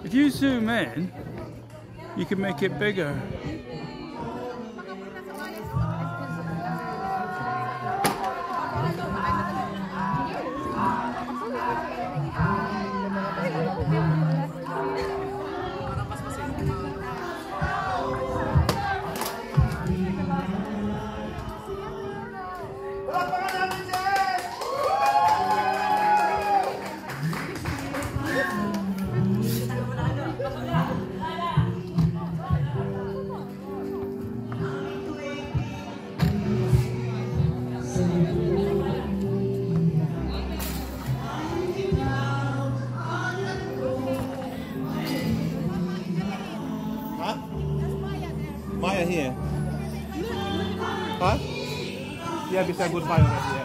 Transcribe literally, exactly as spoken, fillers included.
If you zoom in, you can make it bigger. Maya here. Huh? Yeah, beside good fire right here.